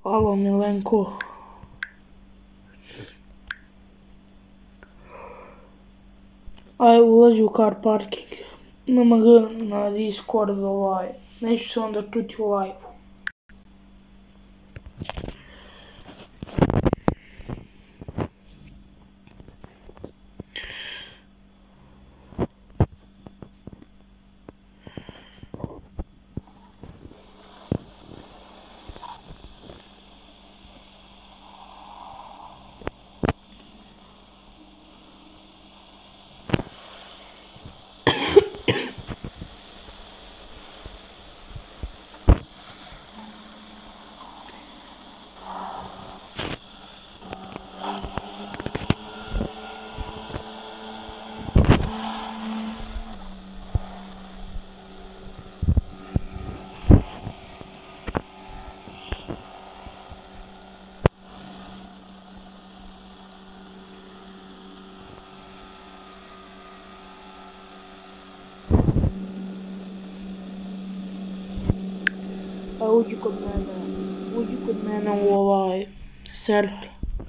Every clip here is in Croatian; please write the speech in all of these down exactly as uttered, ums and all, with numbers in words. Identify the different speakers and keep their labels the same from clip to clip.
Speaker 1: Alo Milenko. Aj ulazi u car parking. Nama ga na Discord ovaj. Neću se onda čuti u live-u. Pa uđi kod mene, uđi kod mene u ovaj server.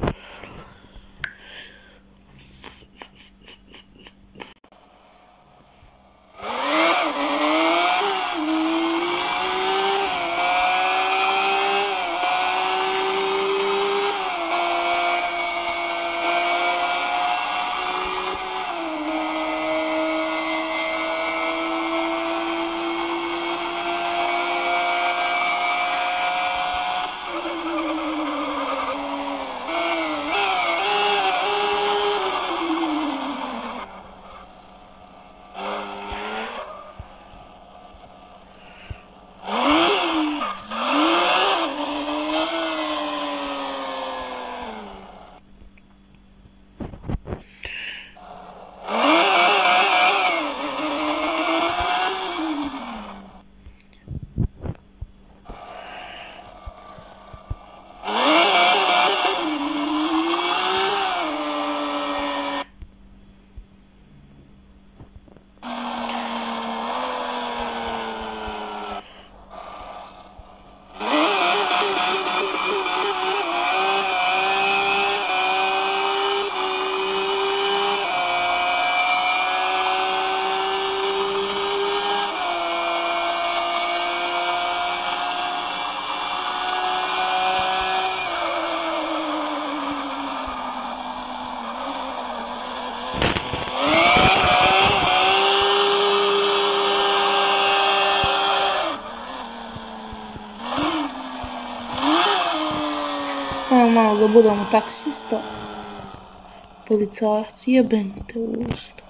Speaker 1: Malo da budemo taksista, policajac, jebem te u usta.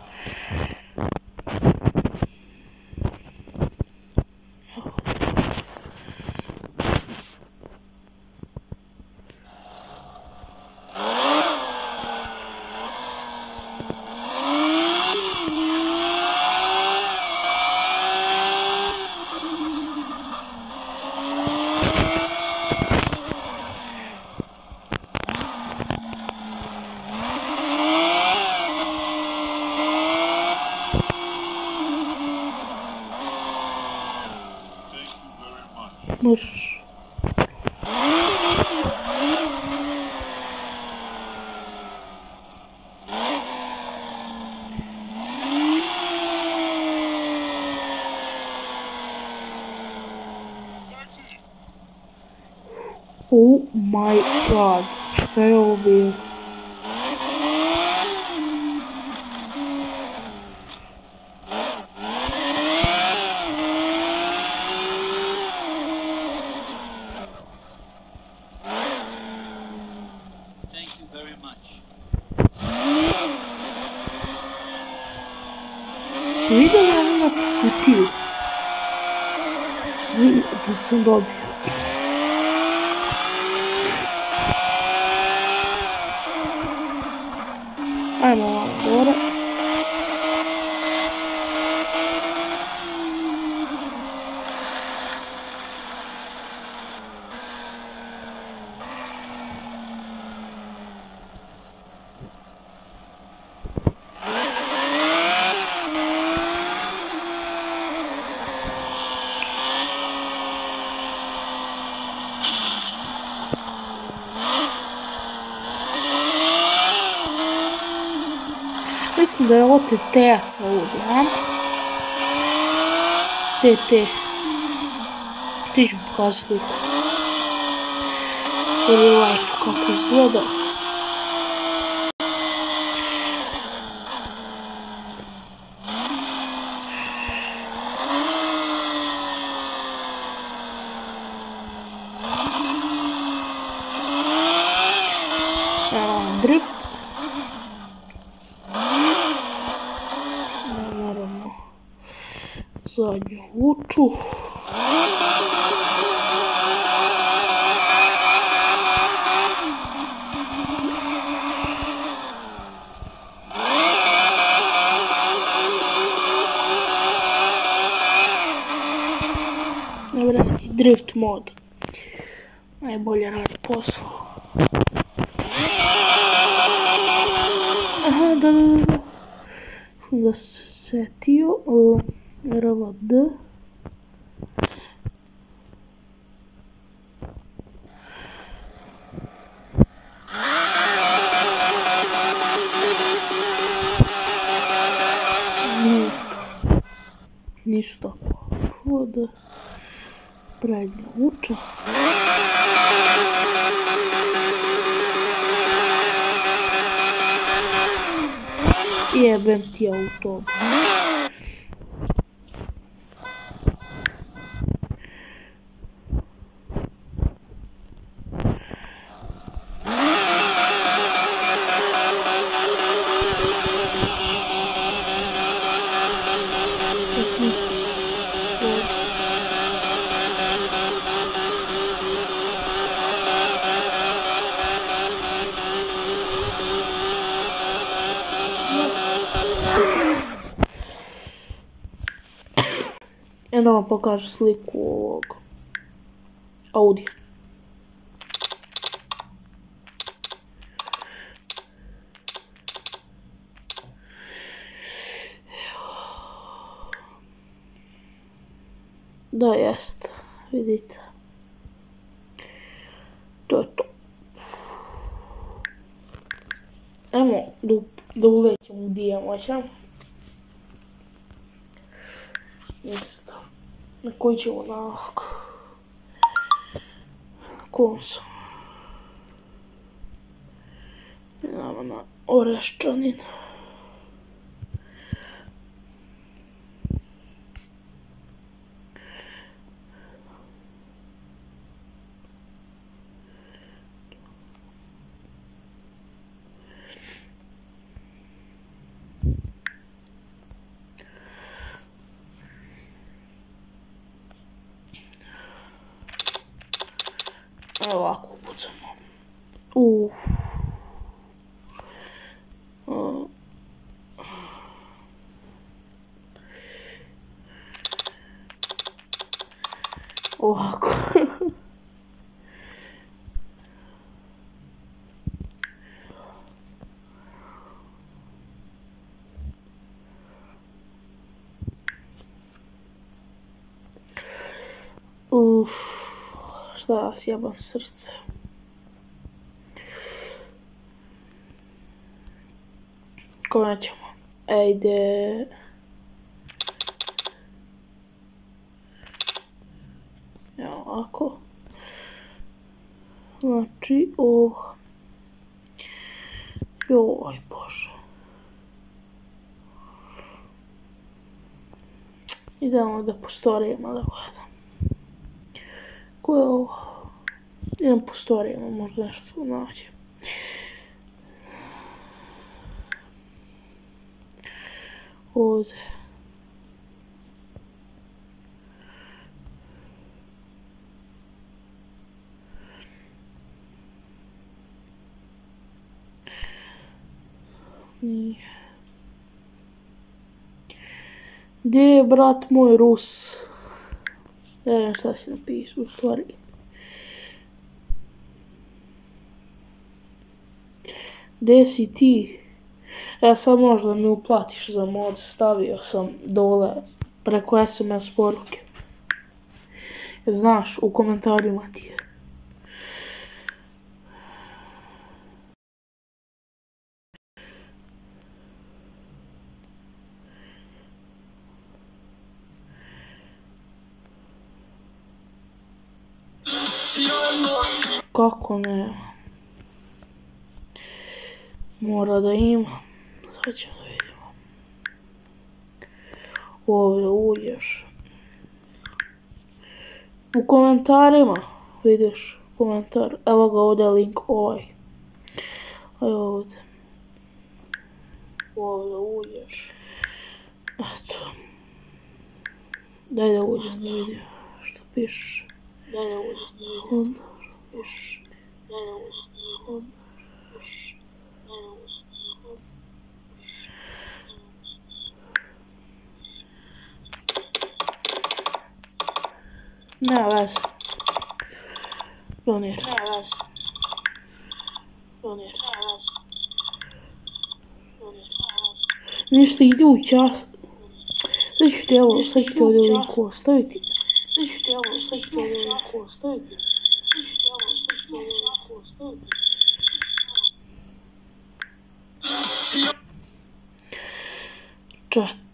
Speaker 1: Možeš. Oh my god, šta je ovo bilo? Ste vidjeli ono na kutiju? Da sam dobio. Ajmo malo gore. Mislim da je ovo tetejaca ovdje, a? Tete. Ti ću pokazati sliku. U real life kako izgleda. Drift. Naravno, zadnju vuču. Ne vredi, drift mod. Najbolje radi posao. Aha, da, da, da. Da se setio. R V D. Nisu tako. Voda. Prednja vuča. Jebem ti auto. I da vam pokažem sliku ovog Audi. Da, jest, vidite. To je to. Ajmo da ulećemo u dijamoća. Isto. Na koji ćemo navak? Na koncu. Idemo na Oreščanin. Evo ovako upucamo. Uuu. Ovako. Uff. Šta ja sjebam srce. Kome ćemo? Ejde. Evo ovako. Znači ovo. Joj bože. Idemo da po storijama da gledam. Ko je ovo? Idem po storijama, možda nešto nađem. Ovdje. Nije. Gdje je brat moj Rus? Ne znam šta si napisao u stvari. Gdje si ti? Ja sam možda mi uplatiš za mod, stavio sam dole preko S M S poruke. Znaš, u komentarima ti je. Kako ne? Mora da ima. Sad ćemo da vidimo. Ovdje uđeš. U komentarima vidiš komentar. Evo ga ovdje link ovaj. Evo ovdje. Ovdje uđeš. Eto. Daj da uđeš da vidim što pišeš. Daj da uđeš da vidim što pišeš. Daj da uđeš da vidim što pišeš. Daj da uđeš da vidim. Ne veze. Donir. Ne veze. Donir. Ne veze. Donir. Ne veze. Ništa, ide u čas. Sad ću ti evo, sad ću ti ovdje linku ostaviti. Sad ću ti evo, sad ću ti ovdje linku ostaviti. Sad ću ti evo, sad ću ti ovdje linku ostaviti. Chat.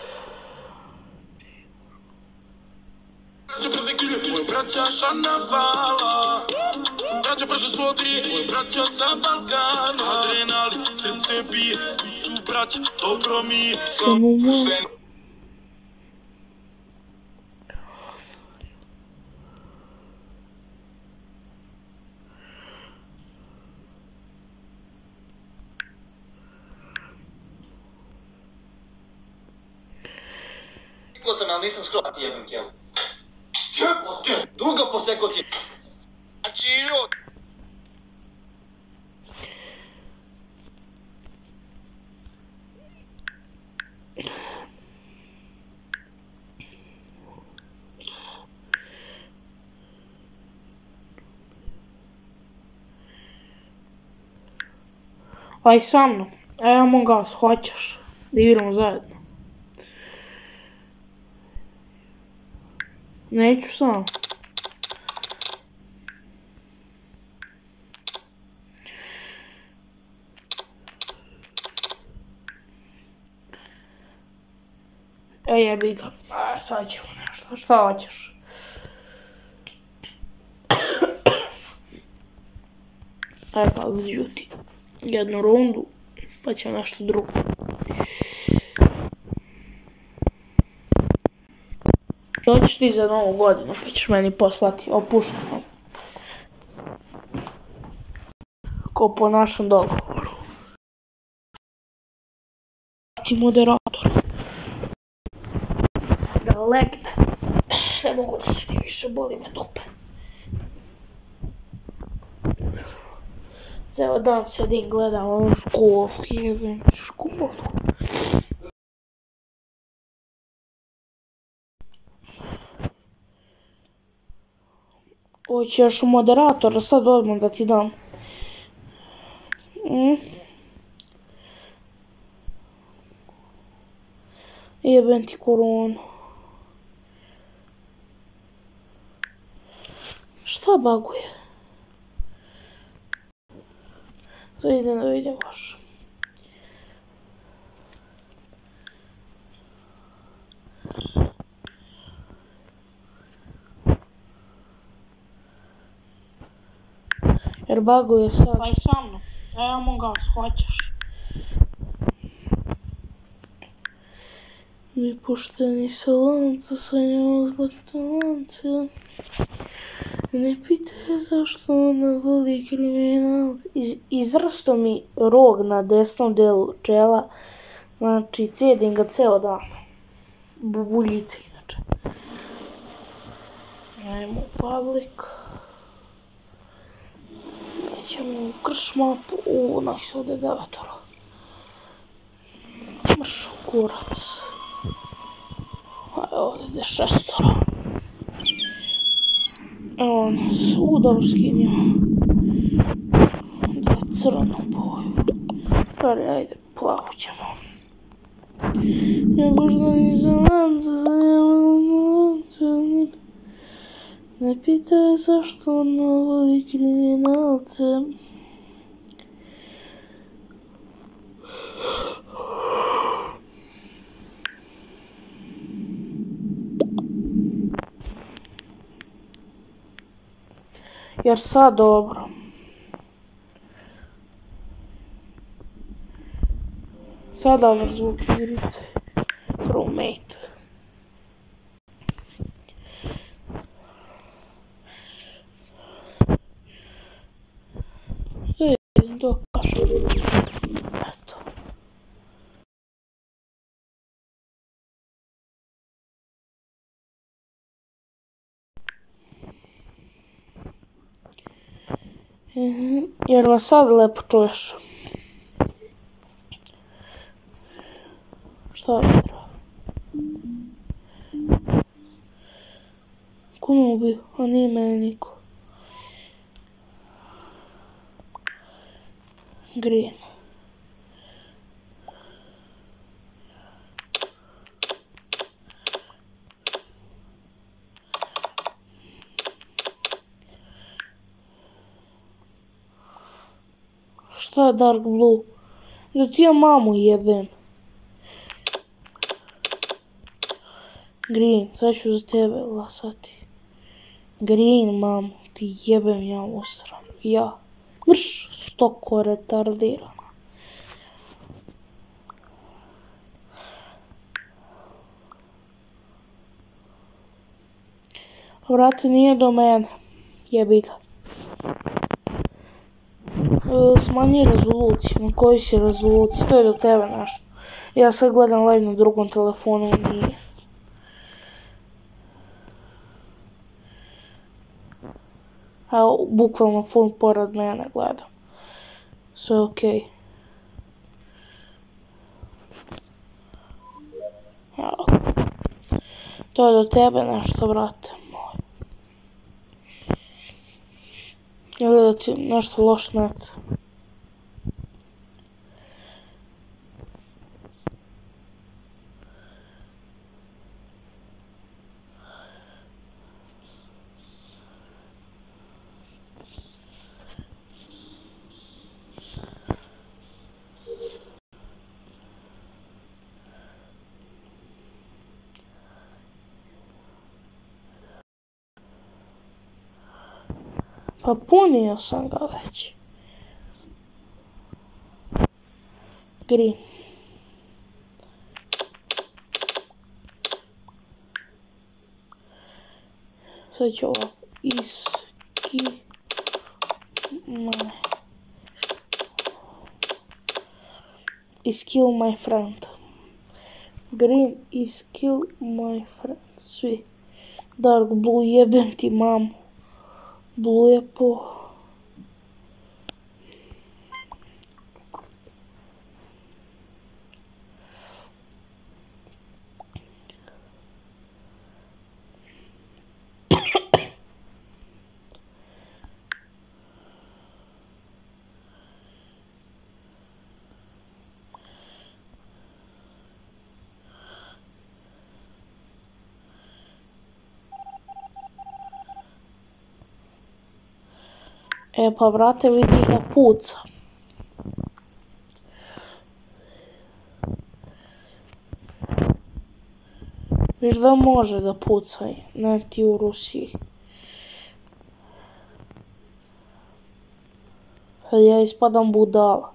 Speaker 2: Moj braća Šanavala, braća paže svodri, moj braća sa Balkana. Adrenalin, srce bije, tu su braća, dobro mi je.
Speaker 1: Samo malo.
Speaker 3: Rekao sam, ali nisam skroz ti jednom kjelu. Dugo poseko ti. Znači, jod.
Speaker 1: Aj sa mnom. Aj Among Us, hoćeš da igramo zajedno? Neću sam. E jebi ga. A sad ćemo nešto. Šta hoćeš? Aj Call of Duty. Jednu rundu, pa ćemo nešto drugo. Doćiš ti za novu godinu, pa ćeš meni poslati opušteno. Ko po našem dogovoru. Ti moderator. Da legne. Ne mogu da se ti više, boli me dupe. Ceo dan sedim, gledam onu školu, jebem školu. Hoćeš moderatora sad odmah da ti dam. Mm. Jebem ti koronu. Šta baguje? Sad idem da vidim baš. Jer baguje sad. Aj sa mnom. Aj Among Us, hoćeš? Mi pušteni sa lanca, sanjamo zlatne lance. Ne pitaj zašto ona voli kriminalce. Iz, izrasto mi rog na desnom delu čela. Znači, cedim ga ceo dan. Bubuljice inače. Ajmo u public. Nećemo u krš mapu. Uuu, nas ovdje devetoro. Mrš kurac. Ajde ovdje šestoro. Evo nas, u dobro skinimo. Da je crvenu boju. Ali ajde, plavu ćemo. Ja možda ni za lanca, za lanca. Ne pitaj zašto ona voli kriminalce. Jer sad dobro. Sad dobar zvuk igrice. Crewmate. Idem to kažem. Eto. Jer me sad lepo čuješ. Šta mi treba? Ko me ubio? A nije mene niko. Green. Šta je Dark Blue? Da ti ja mamu jebem. Green, sad ću za tebe glasati. Green, mamu, ti jebem ja usram. Ja. Mrš, stoko retardirana. Vrati, nije do mene. Jebi ga. E, smanji rezoluciju. Na koji si rezoluciji? To je do tebe nešto. Ja sad gledam live na drugom telefonu, nije. Evo, bukvalno fun pored mene gledam. Sve okej. Evo. To je do tebe nešto, brate moj. Ili da ti nešto loš net. Pa punio sam ga već. Green. Sad ću ovako. Iski. My. Is kill my friend. Green is kill my friend. Svi. Dark Blue, jebem ti mamu. Blue je po... E pa brate, vidiš da puca. Viš da može da puca, ne ti u Rusiji. Sad ja ispadam budala.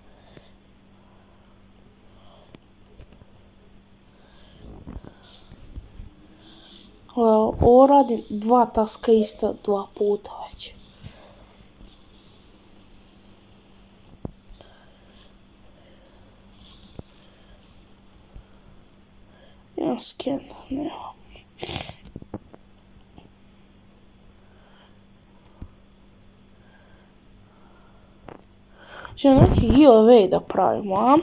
Speaker 1: Ovo radim dva taska ista dva puta već. Jedan sken, nema. Ćemo neki giveaway da pravimo, a?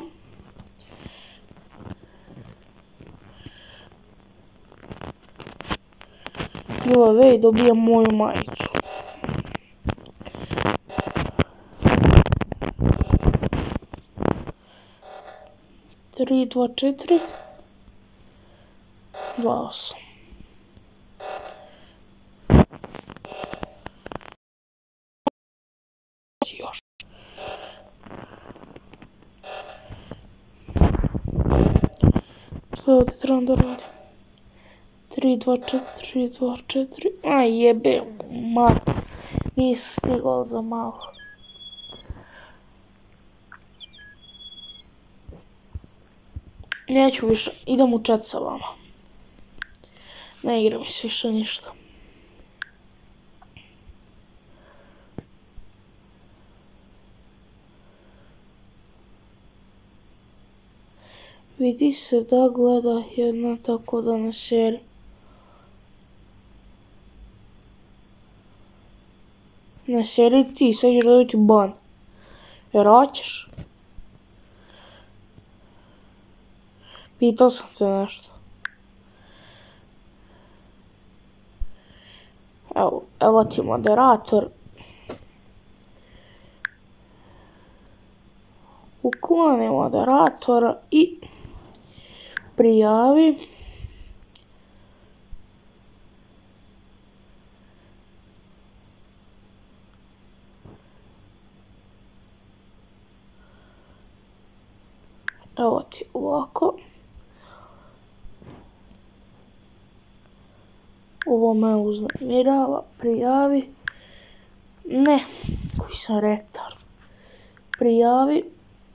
Speaker 1: Giveaway, dobijem moju majicu. tri, dva, četiri. dva, osam. Još. Što ovdje trebam da radim? tri, dva, četiri, tri, dva, četiri. Aj jebe, mat. Nisam stigao za malo. Neću više, idem u chat sa vama. Ne igra mi se više ništa. Vidi se da gleda jedna tako da na seriji. Na seriji ti, sad ćeš dobiti ban. Jer hoćeš? Pitao sam te nešto. Evo, evo ti moderator. Ukloni moderatora i prijavi. Evo ti ovako. Ovo me uznemirava. Prijavi. Ne, koji sam retard. Prijavi.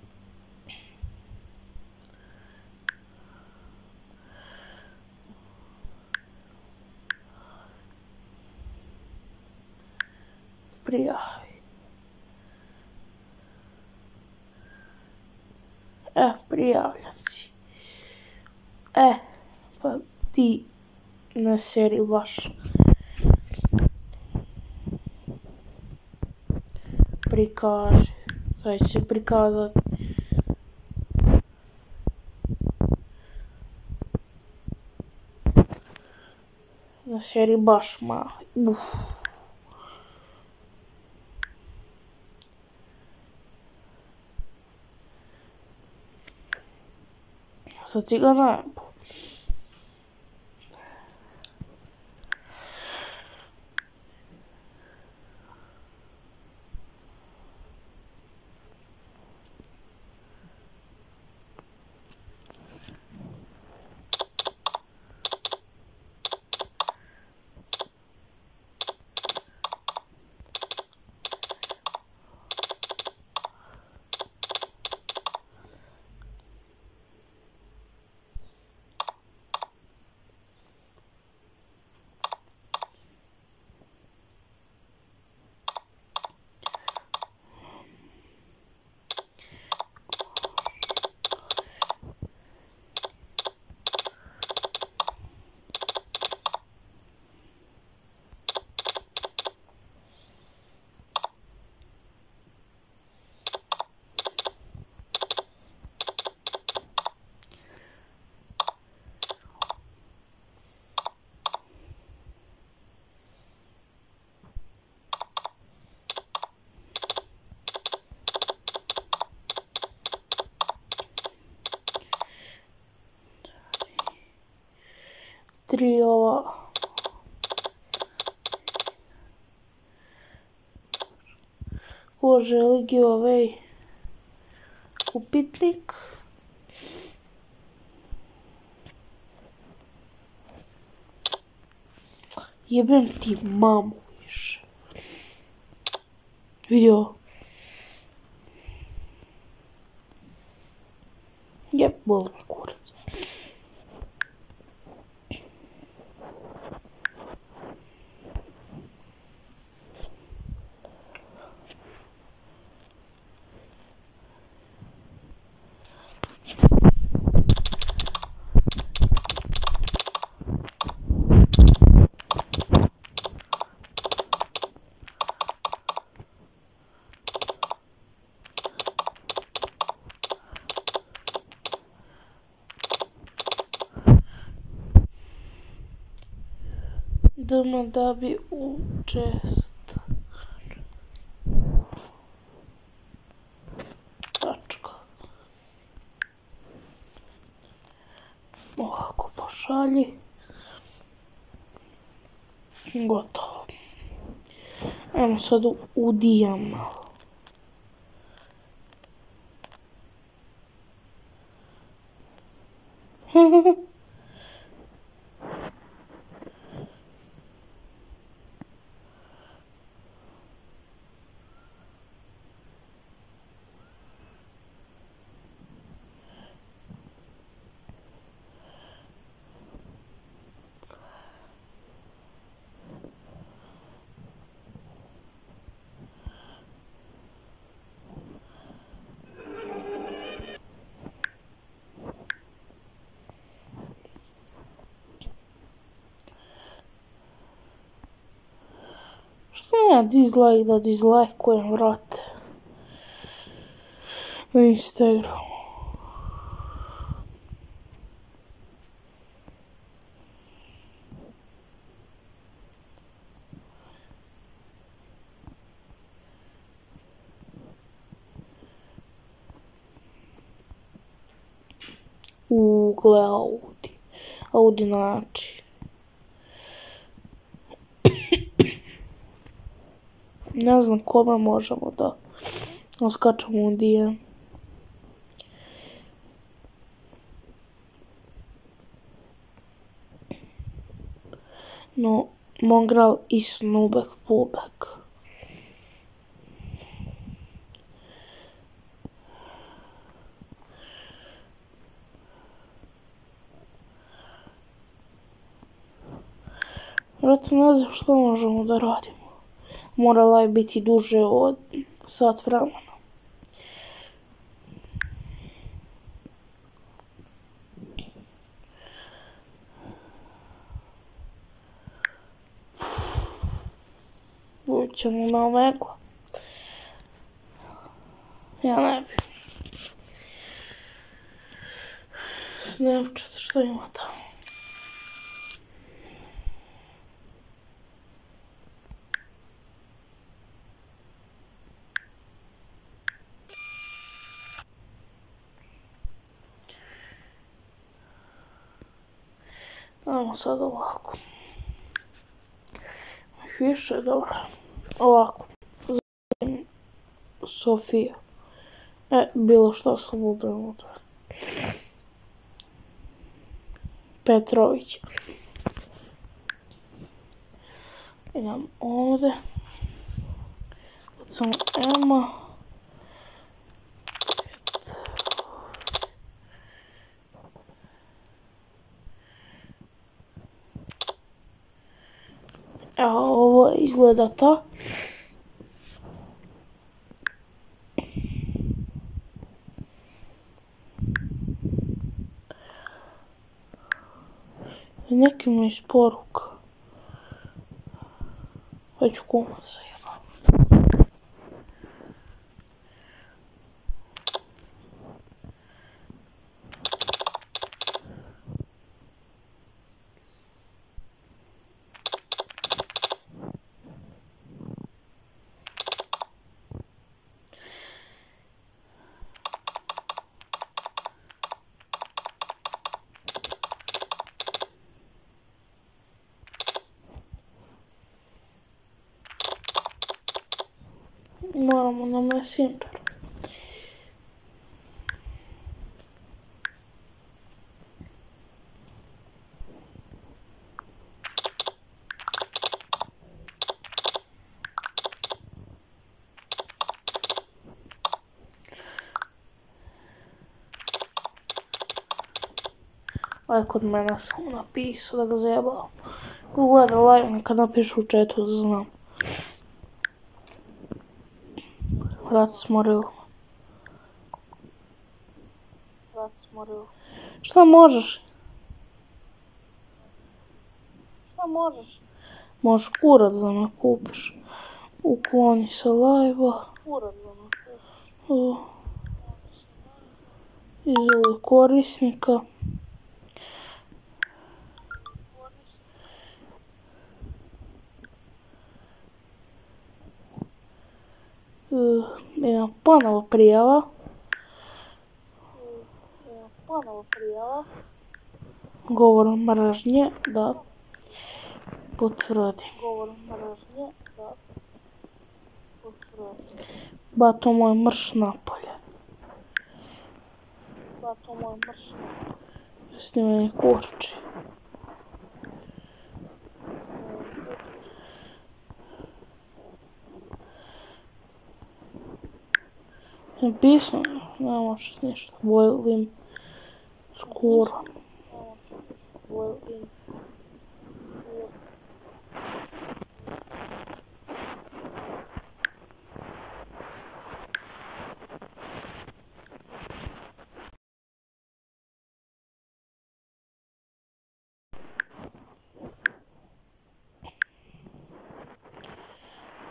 Speaker 1: Prijavi. E, prijavljan si. E, pa ti na seriji baš. Prikaži. Sad će se prikazati. Na seriji baš mali. Uf. Sad si ga najbolj. Tri ova. Ko želi giveaway? Upitnik. Jebem ti mamu više. Vidio? Jeb, boli me kurac. Idemo da bi učest. Tačka. Ovako pošalji. Gotovo. Ajmo sad udijam malo. Ja, dislike da dislajkujem, vrate. Na Instagramu. U, gle Audi. Audi znači. Ne znam kome možemo da oskačemo u D M. No, Mongral i Snubek Pubek. Vrati, ne znam što možemo da radimo. Morala je biti duže od sat vremena. Uvijek ćemo na Omegla. Ja ne bi. Snapchat, što ima tamo? Ajmo sad ovako. Više, dobro. Ovako. Zatim Sofija. E, bilo što slobodno. Petrović. Idem ovdje. Samo Ema. Evo, ovo izgleda ta. Neki mi isporuka. Već kuma se jeba. Moramo na Messenger. Aj, kod mene sam napisao da ga zajebavam. Ko gleda live, neka napišu u chatu da znam. Vrat smorilo. Vrat smorilo. Šta možeš? Šta možeš? Možeš kurac da me kupiš. Ukloni se live-a. Kurac da me kupiš. Izvoli korisnika. Idemo ponovo prijava. Idemo ponovo prijava. Govor mržnje, da. Potvrdi. Govor mržnje, da. Potvrdi. Bato moj mrš napolje. Bato moj mrš napolje. Snimanje kurči. Napisao, ne možeš ništa, volim skoro. Volim.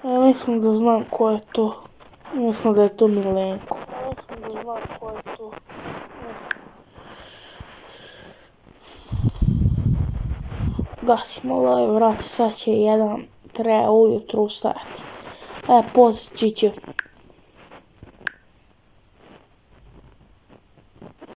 Speaker 1: Ja mislim da znam ko je to. Mislim da je to Milenko. Ja mislim da znam ko je to. Gasimo live, vrati, sad će jedan, treba ujutro ustati. E, postići će